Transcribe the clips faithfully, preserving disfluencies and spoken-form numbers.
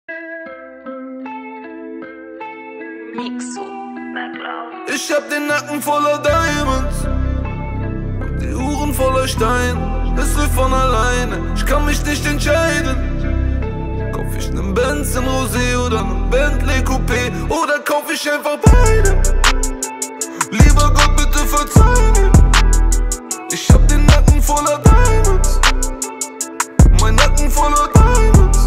Mixo, Background. Ich hab den Nacken voller Diamonds und die Uhren voller Stein. Es läuft von alleine, ich kann mich nicht entscheiden. Kauf ich nen Benz in Rosé oder nen Bentley Coupé, oder kauf ich einfach beide? Lieber Gott, bitte verzeih mir. Ich hab den Nacken voller Diamonds, mein Nacken voller Diamonds.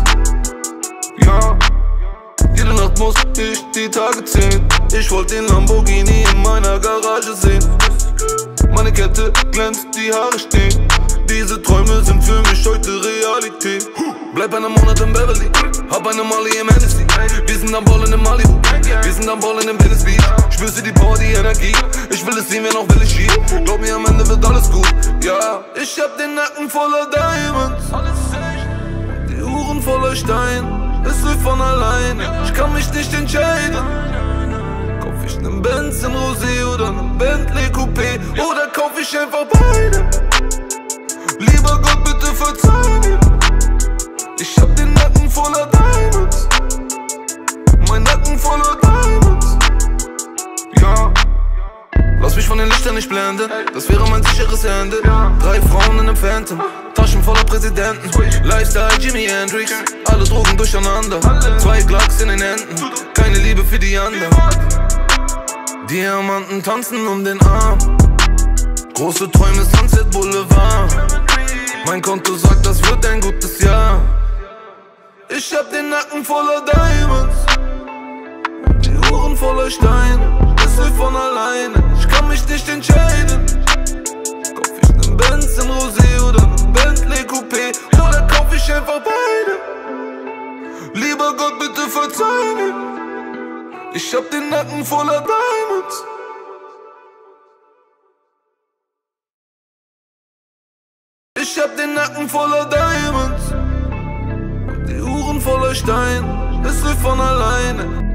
Ja, jede Nacht muss ich die Tage zählen. Ich wollte den Lamborghini in meiner Garage sehen. Meine Kette glänzt, die Haare stehen. Diese Träume sind für mich heute Realität. Bleib einen Monat in Beverly, hab eine Molly im Hennessy. Wir sind am Ballen in Malibu, wir sind am Ballen in Venice Beach. Spürst du die Power, die Energie? Ich will es sehen, wer noch will ich schieben. Glaub mir, am Ende wird alles gut, ja. Ich hab den Nacken voller Diamonds, die Uhren voller Stein. Es läuft von alleine, ich kann mich nicht entscheiden. Kauf ich nen Benz in Rosé oder nen Bentley Coupé, oder kauf ich einfach beide? Lieber Gott, bitte verzeih mir. Ich hab den Nacken voller Diamonds, mein Nacken voller Diamonds. Ja, lass mich von den Lichtern nicht blenden, das wäre mein sicheres Ende. Drei Frauen in nem Phantom, Taschen voller Präsidenten. Lifestyle Jimi Hendrix, alle Drogen durcheinander. Zwei Glocks in den Händen, keine Liebe für die anderen. Diamanten tanzen um den Arm, große Träume, Sunset Boulevard. Mein Konto sagt, das wird ein gutes Jahr. Ich hab den Nacken voller Diamonds, die Uhren voller Stein. Es läuft von alleine, ich kann mich nicht entscheiden. Kauf ich nen Benz in Rosé oder nen Bentley Coupé, oder kauf ich einfach beide? Lieber Gott, bitte verzeih mir. Ich hab den Nacken voller Diamonds. Ich hab den Nacken voller Diamonds und die Uhren voller Stein. Es läuft von alleine.